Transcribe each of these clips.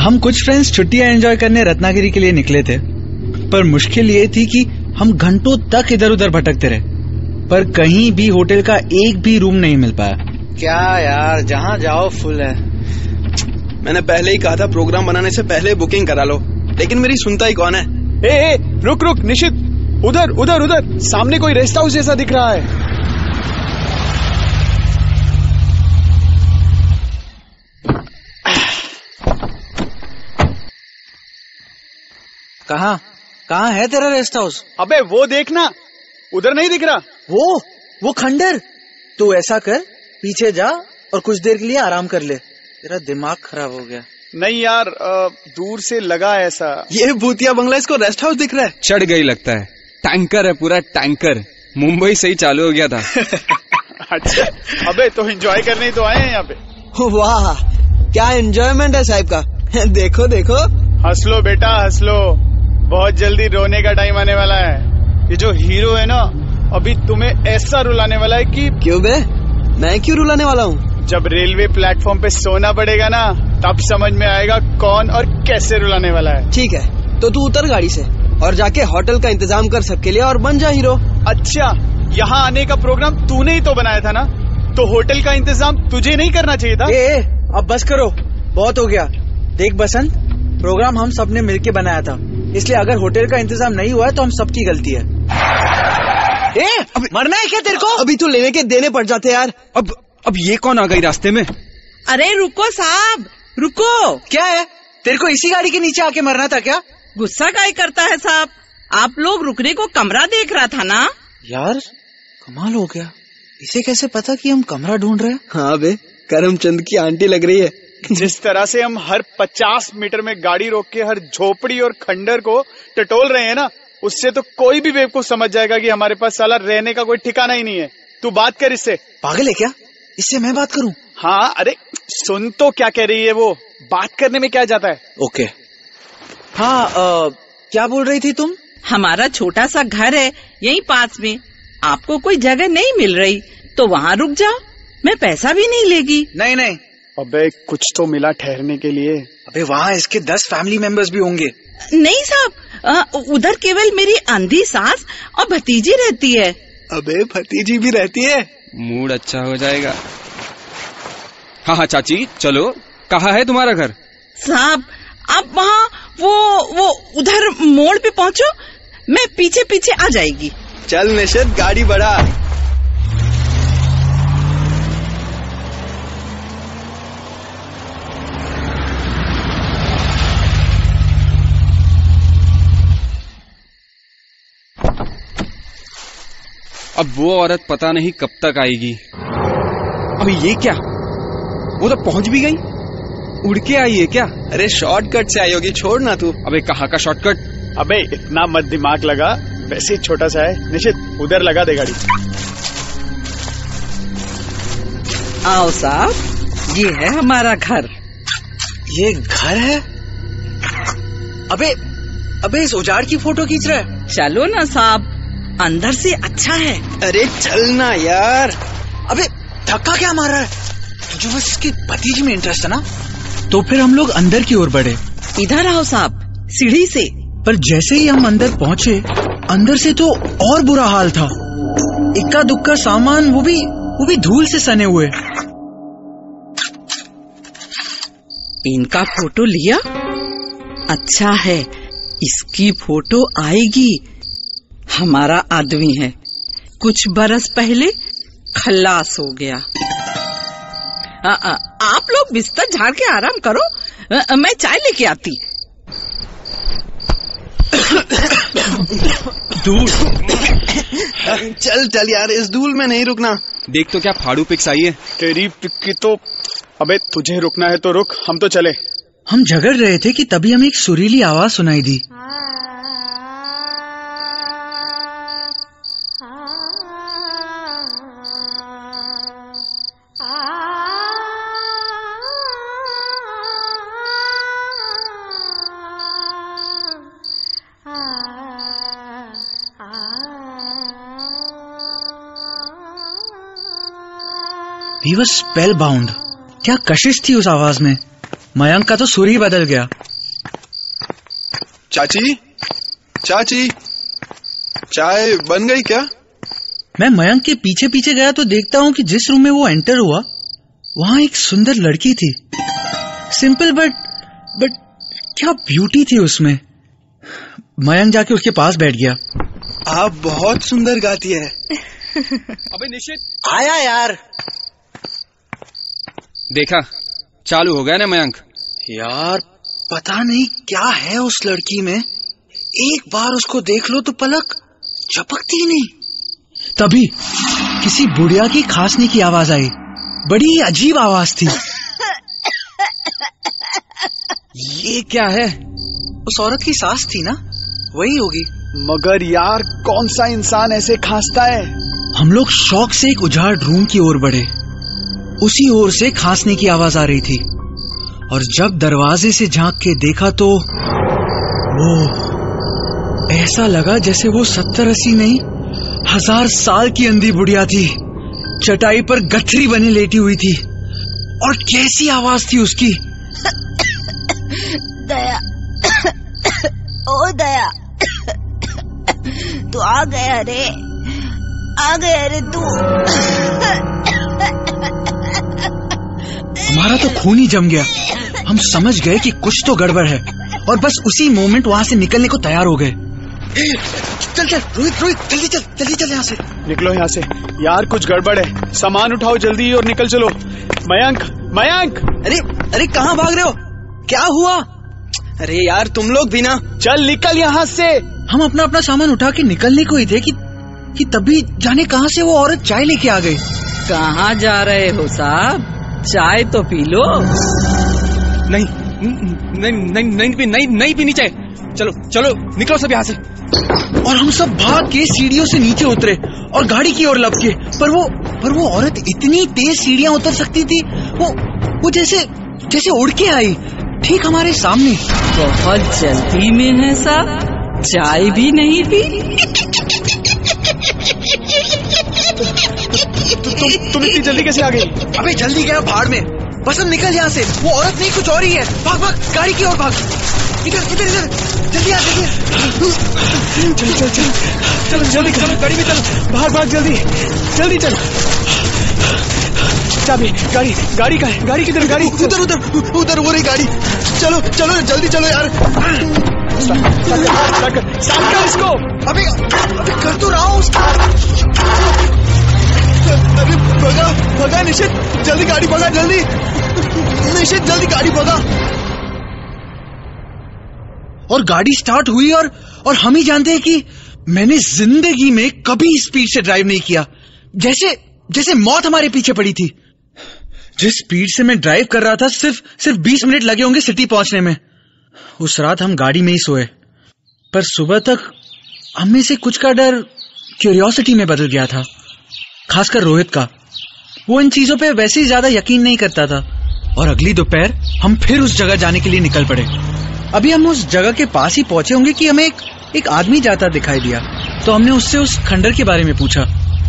हम कुछ फ्रेंड्स छुट्टियां एंजॉय करने रत्नागिरी के लिए निकले थे, पर मुश्किल ये थी कि हम घंटों तक इधर उधर भटकते रहे, पर कहीं भी होटल का एक भी रूम नहीं मिल पाया। क्या यार, जहाँ जाओ फुल है। मैंने पहले ही कहा था प्रोग्राम बनाने से पहले बुकिंग करा लो, लेकिन मेरी सुनता ही कौन है। ए, रुक रुक निशित, उधर उधर उधर सामने कोई रेस्ट हाउस जैसा दिख रहा है। कहाँ है तेरा रेस्ट हाउस? अबे वो देखना, उधर नहीं दिख रहा? वो खंडर। तू ऐसा कर, पीछे जा और कुछ देर के लिए आराम कर ले, तेरा दिमाग खराब हो गया। नहीं यार, दूर से लगा ऐसा। ये भूतिया बंगला, इसको रेस्ट हाउस दिख रहा है। चढ़ गई लगता है, टैंकर है पूरा टैंकर, मुंबई से ही चालू हो गया था। अच्छा, अबे तो एंजॉय करने ही तो आए हैं यहाँ पे। वाह, क्या एंजॉयमेंट है साहिब का। देखो देखो, हंस लो बेटा हंस लो, बहुत जल्दी रोने का टाइम आने वाला है। ये जो हीरो है ना, अभी तुम्हें ऐसा रुलाने वाला है कि। क्यों बे, मैं क्यों रुलाने वाला हूँ? जब रेलवे प्लेटफॉर्म पे सोना पड़ेगा ना, तब समझ में आएगा कौन और कैसे रुलाने वाला है। ठीक है, तो तू उतर गाड़ी से और जाके होटल का इंतजाम कर सबके लिए और बन जा हीरो। अच्छा, यहाँ आने का प्रोग्राम तूने ही तो बनाया था ना, तो होटल का इंतजाम तुझे नहीं करना चाहिए था? अब बस करो, बहुत हो गया। देख बसंत, प्रोग्राम हम सबने मिलके बनाया था, इसलिए अगर होटल का इंतजाम नहीं हुआ है तो हम सबकी गलती है। मरना है क्या तेरे को? अभी तो लेने के देने पड़ जाते यार। अब ये कौन आ गई रास्ते में? अरे रुको साहब, रुको। क्या है, तेरे को इसी गाड़ी के नीचे आके मरना था क्या? गुस्सा काहे करता है साहब, आप लोग रुकने को कमरा देख रहा था ना। यार कमाल हो गया, इसे कैसे पता कि हम कमरा ढूंढ रहे हैं? हाँ बे, करमचंद की आंटी लग रही है। जिस तरह से हम हर 50 मीटर में गाड़ी रोक के हर झोपड़ी और खंडर को टटोल रहे हैं ना, उससे तो कोई भी बेवकूफ समझ जाएगा कि हमारे पास साला रहने का कोई ठिकाना ही नहीं है। तू बात कर इससे। पागल है क्या, इससे मैं बात करूं? हाँ, अरे सुन तो क्या कह रही है वो, बात करने में क्या जाता है। ओके। हाँ, क्या बोल रही थी तुम? हमारा छोटा सा घर है यहीं पास में, आपको कोई जगह नहीं मिल रही तो वहाँ रुक जाओ, मैं पैसा भी नहीं लेगी। नहीं। अबे कुछ तो मिला ठहरने के लिए। अबे वहाँ इसके 10 फैमिली मेंबर्स भी होंगे। नहीं साहब, उधर केवल मेरी अंधी सास और भतीजी रहती है। अबे भतीजी भी रहती है? मूड अच्छा हो जाएगा। हाँ चाची चलो, कहाँ है तुम्हारा घर? साहब आप वहाँ वो उधर मोड़ पे पहुँचो, मैं पीछे पीछे आ जाएगी। चल निशित, गाड़ी बढ़ा। अब वो औरत पता नहीं कब तक आएगी। अबे ये क्या, वो तो पहुंच भी गई, उड़ के आई है क्या? अरे शॉर्टकट से आई होगी, छोड़ ना तू। अबे कहाँ का शॉर्टकट? अबे इतना मत दिमाग लगा, वैसे छोटा सा है। निश्चित उधर लगा दे गाड़ी। आओ साहब, ये है हमारा घर। ये घर है? अबे इस उजाड़ की फोटो खींच रहा है। चलो ना साहब, अंदर से अच्छा है। अरे चलना यार। अबे धक्का क्या मार रहा है? तुझे बस इसके भतीजी में इंटरेस्ट है ना? तो फिर हम लोग अंदर की ओर बढ़े। इधर आओ साहब, सीढ़ी से। पर जैसे ही हम अंदर पहुँचे, अंदर से तो और बुरा हाल था। इक्का दुक्का सामान, वो भी धूल से सने हुए। इनका फोटो लिया? अच्छा है, इसकी फोटो आएगी। हमारा आदमी है, कुछ बरस पहले खल्लास हो गया। आप लोग बिस्तर झाड़ के आराम करो, मैं चाय लेके आती। धूल। चल यार, इस धूल में नहीं रुकना। देख तो क्या फाड़ू पिक्स आई है। तेरी पिक की तो। अबे तुझे रुकना है तो रुक, हम तो चले। हम झगड़ रहे थे कि तभी हमें एक सुरीली आवाज सुनाई दी। We were spellbound। क्या कशिश थी उस आवाज में। मयंक का तो सुर ही बदल गया। चाची, चाची, चाय बन गई क्या? मैं मयंक के पीछे पीछे गया तो देखता हूँ कि जिस रूम में वो एंटर हुआ वहां एक सुंदर लड़की थी। सिंपल बट क्या ब्यूटी थी उसमें। मयंक जाके उसके पास बैठ गया। आप बहुत सुंदर गाती है। अबे निश्चित, आया यार। देखा, चालू हो गया ना मयंक। यार पता नहीं क्या है उस लड़की में, एक बार उसको देख लो तो पलक झपकती नहीं। तभी किसी बुढ़िया की खांसने की आवाज आई। बड़ी अजीब आवाज थी। ये क्या है? उस औरत की सास थी ना, वही होगी। मगर यार कौन सा इंसान ऐसे खांसता है? हम लोग शौक से एक उजाड़ रूम की ओर बढ़े। उसी ओर से खांसने की आवाज आ रही थी और जब दरवाजे से झांक के देखा तो वो ऐसा लगा जैसे वो 70-80 नहीं 1000 साल की अंधी बुढ़िया थी। चटाई पर गठरी बने लेटी हुई थी और कैसी आवाज थी उसकी। दया, ओ दया, तू आ गया रे, आ गया रे तू। हमारा तो खून ही जम गया। हम समझ गए कि कुछ तो गड़बड़ है और बस उसी मोमेंट वहां से निकलने को तैयार हो गए। चल चल रोहित जल्दी चल यहाँ से। निकलो यहाँ से यार, कुछ गड़बड़ है। सामान उठाओ जल्दी और निकल चलो। मयंक, अरे कहाँ भाग रहे हो? क्या हुआ? अरे यार तुम लोग भी ना। चल निकल यहाँ से। हम अपना सामान उठा के निकलने को ही थे कि तभी जाने कहां से वो औरत चाय लेके आ गई। कहाँ जा रहे हो साहब? चाय तो पी लो। नहीं पीनी चाय। चलो निकलो सब यहाँ से। और हम सब भाग के सीढ़ियों से नीचे उतरे और गाड़ी की ओर लपके। पर वो औरत इतनी तेज सीढ़ियां उतर सकती थी, वो जैसे उड़ के आई ठीक हमारे सामने। बहुत जल्दी में है साहब, चाय भी नहीं पी। तुम इतनी जल्दी कैसे आ गई? अबे जल्दी गया भाड़ में। बसंत निकल यहाँ से, वो औरत नहीं कुछ और ही है। भाग गाड़ी की ओर भाग। इधर जल्दी आ। चलो जल्दी गाड़ी में चलो। भाग जल्दी चल। चाबी गाड़ी का है। गाड़ी किधर? गाड़ी उधर वो रही गाड़ी। चलो जल्दी चलो यार। स्टार्ट कर इसको। अभी कर तो रहा हूँ। अरे भगा निश्चित, जल्दी गाड़ी भगा जल्दी। निश्चित जल्दी गाड़ी भगा। और गाड़ी स्टार्ट हुई और हम ही जानते हैं कि मैंने जिंदगी में कभी स्पीड से ड्राइव नहीं किया। जैसे मौत हमारे पीछे पड़ी थी। जिस स्पीड से मैं ड्राइव कर रहा था सिर्फ 20 मिनट लगे होंगे सिटी पहुंचने में। उस रात हम गाड़ी में ही सोए, पर सुबह तक हम में से कुछ का डर क्यूरियोसिटी में बदल गया था, खासकर रोहित का। वो इन चीजों पे वैसे ही ज्यादा यकीन नहीं करता था। और अगली दोपहर हम फिर उस जगह जाने के लिए निकल पड़े। अभी हम उस जगह के पास ही पहुंचे होंगे कि हमें एक आदमी जाता दिखाई दिया। तो हमने उससे उस खंडर के बारे में पूछा।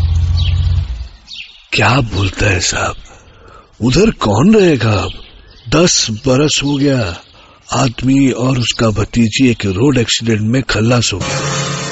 क्या बोलता है साहब, उधर कौन रहेगा? अब 10 बरस हो गया, आदमी और उसका भतीजी एक रोड एक्सीडेंट में खल्लास हो गया।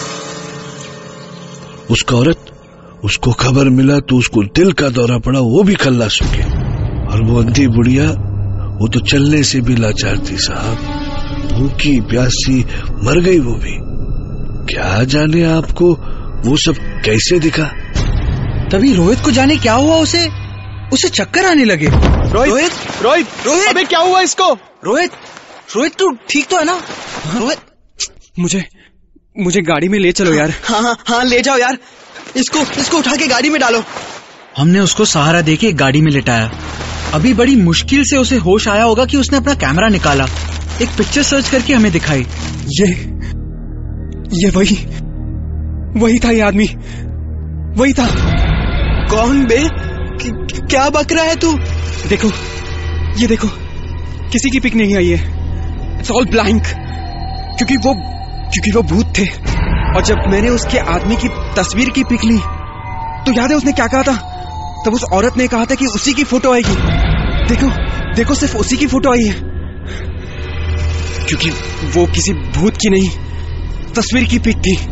उसका औरत, उसको खबर मिला तो उसको दिल का दौरा पड़ा, वो भी खल्लास हो गया। और वो अंधी बुढ़िया, वो तो चलने से भी लाचार थी साहब, भूखी प्यासी मर गई वो भी। क्या जाने आपको वो सब कैसे दिखा। तभी रोहित को जाने क्या हुआ, उसे चक्कर आने लगे। रोहित अबे क्या हुआ इसको? रोहित तू ठीक तो है ना? रोहित मुझे गाड़ी में ले चलो यार। हाँ ले जाओ यार। इसको उठा के गाड़ी में डालो। हमने उसको सहारा देके एक गाड़ी में लिटाया। अभी बड़ी मुश्किल से उसे होश आया होगा कि उसने अपना कैमरा निकाला, एक पिक्चर सर्च करके हमें दिखाई। ये वही था, ये आदमी वही था। कौन बे? क्या बक रहा है तू? ये देखो, किसी की पिक नहीं आई है। It's all blank. क्योंकि वो भूत थे। और जब मैंने उसके आदमी की तस्वीर की पिक ली तो याद है उसने क्या कहा था? तब उस औरत ने कहा था कि उसी की फोटो आएगी। देखो सिर्फ उसी की फोटो आई है। क्योंकि वो किसी भूत की नहीं, तस्वीर की पिक थी।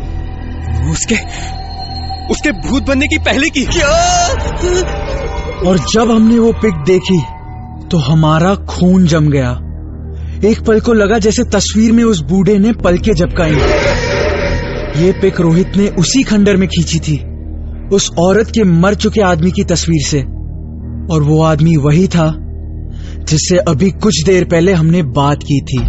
उसके भूत बनने की पहले की। क्या? और जब हमने वो पिक देखी तो हमारा खून जम गया। एक पल को लगा जैसे तस्वीर में उस बूढ़े ने पलकें झपकाई। ये पिक रोहित ने उसी खंडर में खींची थी, उस औरत के मर चुके आदमी की तस्वीर से। और वो आदमी वही था जिससे अभी कुछ देर पहले हमने बात की थी।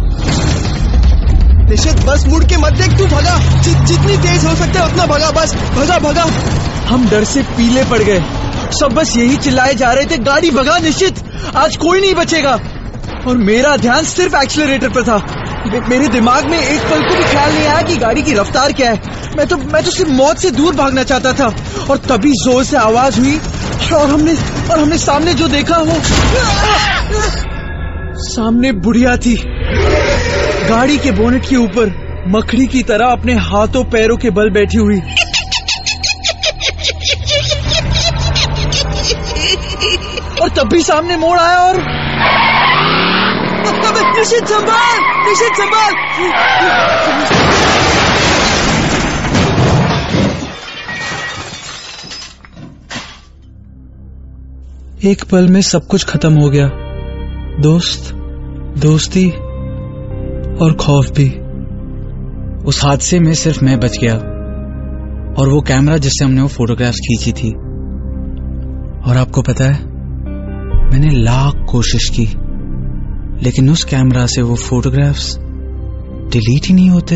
निशित बस मुड़ के मत देख, तू भगा, जितनी तेज हो सकता है उतना भगा, बस भगा भगा। हम डर से पीले पड़ गए, सब बस यही चिल्लाए जा रहे थे, गाड़ी भगा निश्चित, आज कोई नहीं बचेगा। और मेरा ध्यान सिर्फ एक्सीलरेटर पर था। मेरे दिमाग में एक पल को भी ख्याल नहीं आया कि गाड़ी की रफ्तार क्या है। मैं तो सिर्फ मौत से दूर भागना चाहता था। और तभी जोर से आवाज हुई और हमने सामने जो देखा वो सामने बुढ़िया थी, गाड़ी के बोनेट के ऊपर मकड़ी की तरह अपने हाथों पैरों के बल बैठी हुई। और तब भी सामने मोड़ आया और निशित संभाल, निशित संभाल। एक पल में सब कुछ खत्म हो गया, दोस्त, दोस्ती और खौफ भी। उस हादसे में सिर्फ मैं बच गया और वो कैमरा जिससे हमने वो फोटोग्राफ्स खींची थी। और आपको पता है, मैंने लाख कोशिश की लेकिन उस कैमरा से वो फोटोग्राफ्स डिलीट ही नहीं होते।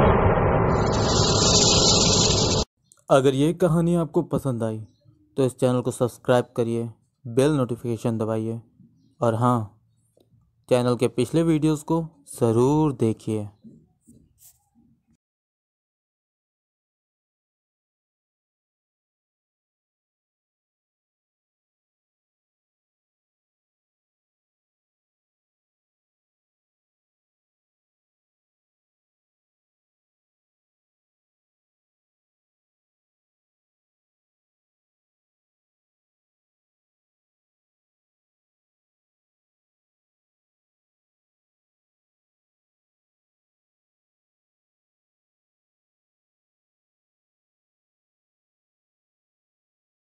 अगर ये कहानी आपको पसंद आई तो इस चैनल को सब्सक्राइब करिए, बेल नोटिफिकेशन दबाइए और हाँ, चैनल के पिछले वीडियोस को ज़रूर देखिए।